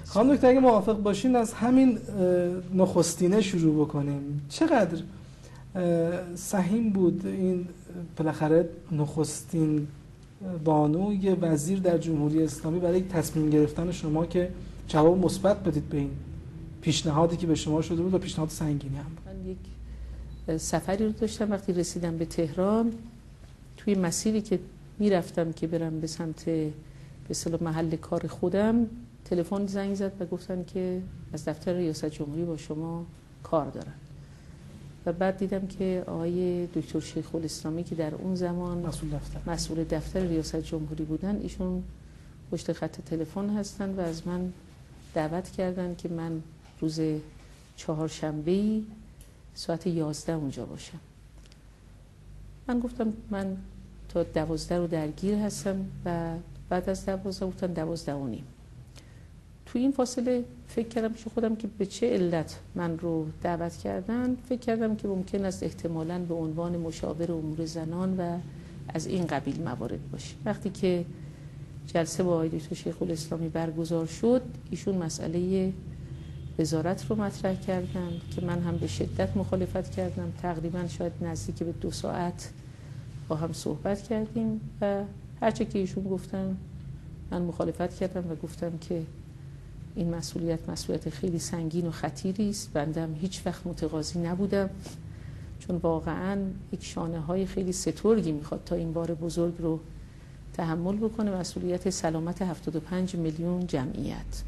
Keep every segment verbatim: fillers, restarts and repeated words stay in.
خانم دکتر اگه موافق باشین از همین نخستینه شروع بکنیم. چقدر سهیم بود این بالاخره نخستین بانوی وزیر در جمهوری اسلامی برای تصمیم گرفتن شما که جواب مثبت بدید به این پیشنهادی که به شما شده بود و پیشنهاد سنگینی هم بود؟ من یک سفری رو داشتم، وقتی رسیدم به تهران توی مسیری که میرفتم که برم به سمت به اصطلاح محل کار خودم، تلفن زنگ زد و گفتن که از دفتر ریاست جمهوری با شما کار دارن و بعد دیدم که آقای دکتر شیخ الاسلامی که در اون زمان مسئول دفتر مسئول دفتر ریاست جمهوری بودن، ایشون پشت خط تلفن هستن و از من دعوت کردن که من روز چهارشنبه ساعت یازده اونجا باشم. من گفتم من تا دوازده رو درگیر هستم و بعد از دوازده گفتن دوازده و نیم. تو این فاصله فکر کردم پیش خودم که به چه علت من رو دعوت کردن. فکر کردم که ممکن است احتمالاً به عنوان مشاور امور زنان و از این قبیل موارد باشه. وقتی که جلسه با آقای دکتر شیخ الاسلامی برگزار شد، ایشون مسئله وزارت رو مطرح کردن که من هم به شدت مخالفت کردم. تقریباً شاید نزدیک به دو ساعت با هم صحبت کردیم و هرچه که ایشون گفتن من مخالفت کردم و گفتم که این مسئولیت مسئولیت خیلی سنگین و خطیری است. بنده هم هیچ وقت متقاضی نبودم، چون واقعاً یک شانه های خیلی سترگی میخواد تا این بار بزرگ رو تحمل بکنه، مسئولیت سلامت هفتاد و پنج میلیون جمعیت.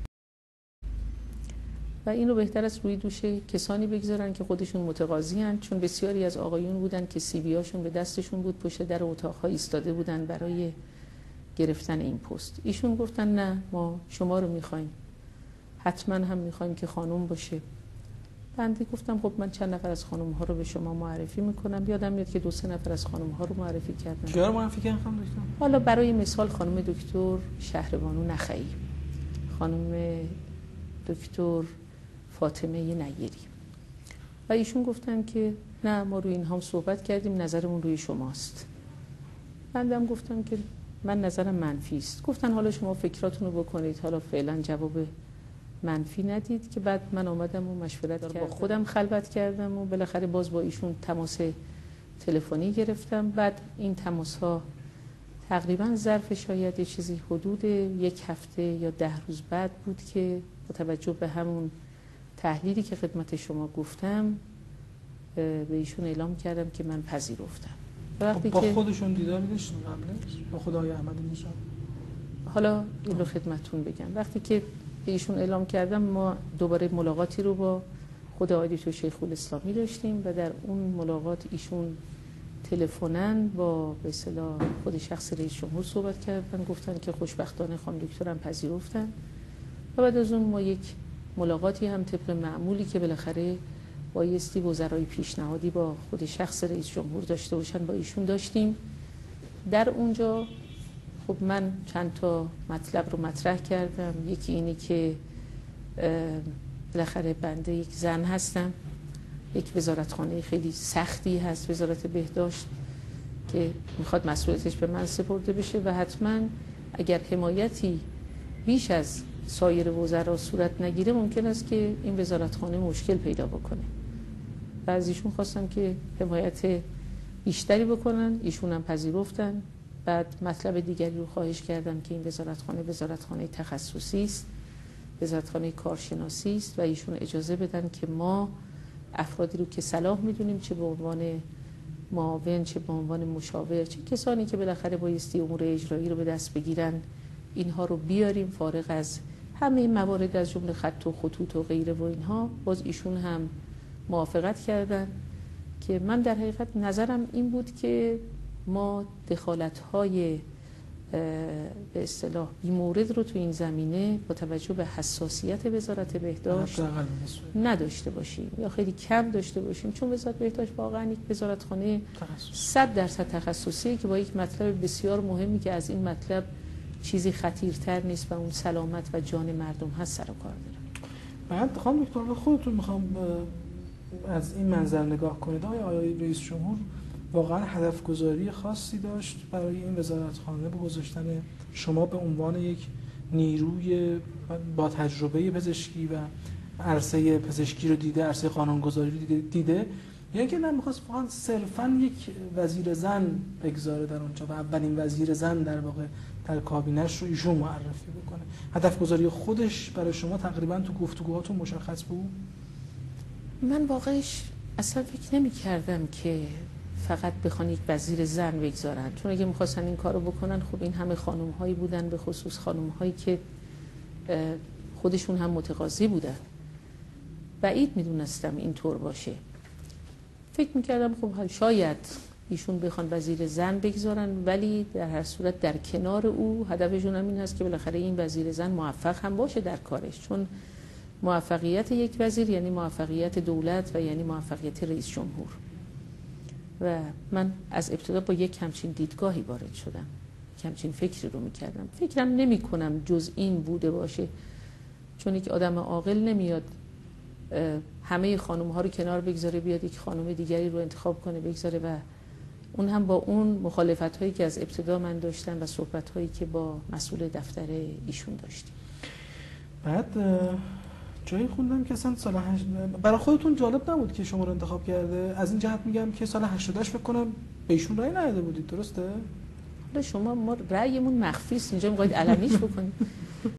و این رو بهتر است روی دوش کسانی بگذارن که خودشون متقاضی هستند، چون بسیاری از آقایون بودن که سی وی هاشون به دستشون بود، پشت در اتاق‌ها ایستاده بودن برای گرفتن این پست. ایشون گفتن نه، ما شما رو میخوایم، حتما هم میخوایم که خانم باشه. بنده گفتم خب من چند نفر از خانم ها رو به شما معرفی میکنم. یادم میاد که دو سه نفر از خانم ها رو معرفی کردم. کیا رو معرفی کردن خانم دکتر؟ حالا برای مثال خانم دکتر شهربانو نخعی، خانم دکتر فاطمه نیری. و ایشون گفتن که نه، ما روی این هم صحبت کردیم، نظرمون روی شماست. بندم گفتم که من نظرم منفی است. گفتن حالا شما فکراتونو بکنید، حالا فعلا جواب منفی ندید. که بعد من آمدم و مشورت کردم، با خودم خلوت کردم و بالاخره باز با ایشون تماس تلفنی گرفتم. بعد این تماس ها تقریبا ظرف شاید چیزی حدود یک هفته یا ده روز بعد بود که با توجه به همون تحلیلی که خدمت شما گفتم به ایشون اعلام کردم که من پذیرفتم. وقتی با که خودشون دیداری داشتن قبلش با خدای احمدی نژاد؟ حالا این رو خدمتتون بگم. وقتی که به ایشون اعلام کردم، ما دوباره ملاقاتی رو با خود آقای دکتر شیخ الاسلامی داشتیم و در اون ملاقات ایشون تلفناً با به اصطلاح خود شخص رئیس جمهور صحبت کردن، گفتن که خوشبختانه خانم دکترم پذیرفتن. و بعد از اون ما یک ملاقاتی هم طبق معمولی که بالاخره بایستی وزرای پیشنهادی با خود شخص رئیس جمهور داشته باشن با ایشون داشتیم. در اونجا خب من چند تا مطلب رو مطرح کردم. یکی اینی که بالاخره بنده یک زن هستم، یک وزارتخانه خیلی سختی هست وزارت بهداشت که میخواد مسئولیتش به من سپرده بشه و حتما اگر حمایتی بیش از سایر وزرا صورت نگیره ممکن است که این وزارتخانه مشکل پیدا بکنه. و از ایشون خواستم که حمایت بیشتری بکنن، ایشون هم پذیرفتن. بعد مطلب دیگری رو خواهش کردم که این وزارتخانه وزارتخانه تخصصی است، وزارتخانه کارشناسی است و ایشون اجازه بدن که ما افرادی رو که صلاح میدونیم، چه به عنوان معاون، چه به عنوان مشاور، چه کسانی که بالاخره بایستی امور اجرایی رو به دست بگیرن، اینها رو بیاریم فارغ از همه این موارد از جمله خط و خطوط و غیره و اینها. باز ایشون هم موافقت کردن که من در حقیقت نظرم این بود که ما دخالت‌های به اصطلاح بی‌مورد رو تو این زمینه با توجه به حساسیت وزارت بهداشت نداشته باشیم یا خیلی کم داشته باشیم، چون وزارت بهداشت واقعا یک وزارتخانه صد درصد تخصصیه که با یک مطلب بسیار مهمی که از این مطلب چیزی خطیرتر نیست و اون سلامت و جان مردم هست سر و کار داره. بعد خانم دکتر خودتون میخوام از این منظر نگاه کنید. آیا آقای رئیس جمهور واقعا هدف گذاری خاصی داشت برای این وزارتخانه با گذاشتن شما به عنوان یک نیروی با تجربه پزشکی و عرصه پزشکی رو دیده، عرصه قانونگذاری رو دیده, دیده یا که نه می‌خواست فقط صرفاً یک وزیر زن بگذاره در اونجا و اولین وزیر زن در واقع در کابینه‌اش رو ایشون معرفی بکنه. هدف گذاری خودش برای شما تقریباً تو گفتگوهاتون مشخص بود؟ من واقعش اصلا فکر نمی کردم که فقط بخوان یک وزیر زن بگذارن، چون اگه میخواستن این کارو بکنن خب این همه خانم هایی بودن، به خصوص خانم هایی که خودشون هم متقاضی بودن. بعید میدونستم این طور باشه. فکر میکردم خب شاید ایشون بخوان وزیر زن بگذارن، ولی در هر صورت در کنار او هدفشون هم این هست که بالاخره این وزیر زن موفق هم باشه در کارش، چون موفقیت یک وزیر یعنی موفقیت دولت و یعنی موفقیت رئیس جمهور. و من از ابتدا با یک همچین دیدگاهی وارد شدم، همچین فکری رو میکردم. فکرم نمی کنم جز این بوده باشه، چون یک آدم عاقل نمیاد همه خانم ها رو کنار بگذاره بیاد یک خانم دیگری رو انتخاب کنه بگذاره، و اون هم با اون مخالفت هایی که از ابتدا من داشتم و صحبت هایی که با مسئول دفتر ایشون داشتیم. بعد جایی خوندم که اصلا سال هشت... برای خودتون جالب نبود که شما رو انتخاب کرده؟ از این جهت میگم که سال هشتاد و هشت فکر کنم به ایشون رأی نداده بودید، درسته؟ حالا شما ما رأیمون مخفی است، اینجا می‌خواید علنیش بکنید.